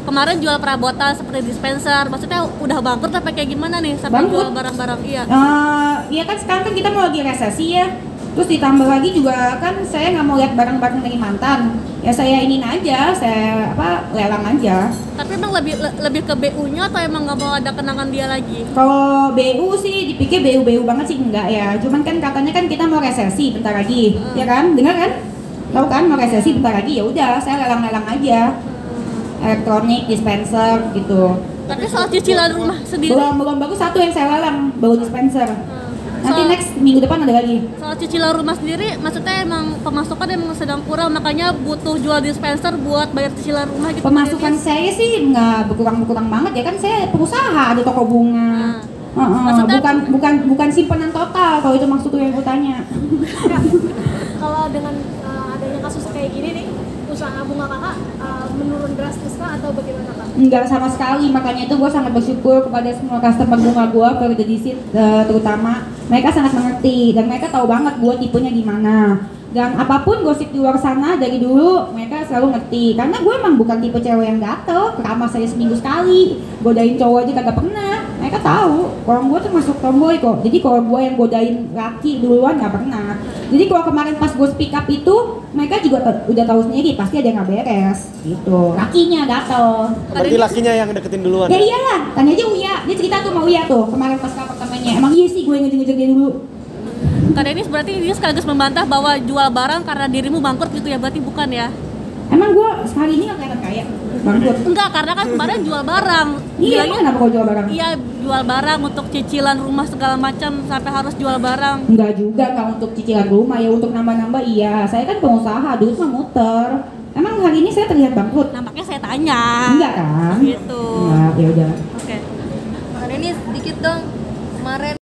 kemarin jual perabotan seperti dispenser, maksudnya udah bangkrut apa kayak gimana nih sampai Bangkrut? jual barang-barang? Iya. Iya kan sekarang kan kita mau lagi resesi ya. Terus ditambah lagi juga kan saya nggak mau lihat barang-barang dari mantan. Ya saya inin aja, saya lelang aja. Tapi emang lebih ke BU-nya atau emang nggak mau ada kenangan dia lagi? Kalau BU sih dipikir BU banget sih enggak ya. Cuman kan katanya kan kita mau resesi bentar lagi, ya kan? Dengar kan? Tahu kan mau resesi bentar lagi, ya udah saya lelang-lelang aja. Elektronik, dispenser gitu. Tapi soal cicilan rumah sendiri? Belum bagus satu yang saya lelang, baru dispenser. Nanti next minggu depan ada lagi. Soal cicilan rumah sendiri, maksudnya emang pemasukan emang sedang kurang, makanya butuh jual dispenser buat bayar cicilan rumah gitu. Pemasukan saya sih nggak berkurang banget ya kan, saya pengusaha, ada toko bunga. Bukan simpanan total kalau itu maksudnya yang tanya. Kalau dengan adanya kasus kayak gini nih, usaha bunga kakak menurun drastis kah atau bagaimana kak? Enggak sama sekali, makanya itu gue sangat bersyukur kepada semua customer bunga gue, Florida Disit terutama. Mereka sangat mengerti dan mereka tahu banget gue tipenya gimana. Dan apapun gosip di luar sana dari dulu mereka selalu ngerti. Karena gue emang bukan tipe cewek yang gatel, keramas saya seminggu sekali, godain cowok aja kagak pernah. Mereka tahu, kalau gue tuh masuk tomboy kok. Jadi kalau gue yang godain laki duluan nggak pernah. Jadi kalau kemarin pas gue speak up itu, mereka juga udah tahu sendiri pasti ada yang nggak beres gitu. Lakinya gatel. Berarti lakinya yang deketin duluan. Ya iyalah, tanya aja Uya. Dia cerita tuh sama Uya tuh kemarin pas apartemennya. Emang iya sih gue ngejar-ngejar dia dulu. Kak Denis berarti dia sekaligus membantah bahwa jual barang karena dirimu bangkrut gitu ya, berarti bukan ya? Emang gue sekali ini gak kelihatan kaya? Bangkrut? Enggak, karena kan kemarin jual barang. Iya, emang kenapa kau jual barang? Iya, jual barang untuk cicilan rumah segala macam sampai harus jual barang. Enggak juga, enggak untuk cicilan rumah ya, untuk nambah-nambah iya. Saya kan pengusaha, duit mah muter. Emang hari ini saya terlihat bangkrut? Nampaknya saya tanya. Enggak kan? Gitu. Enggak, ya udah. Oke. Kak Denis, dikit dong. Kemarin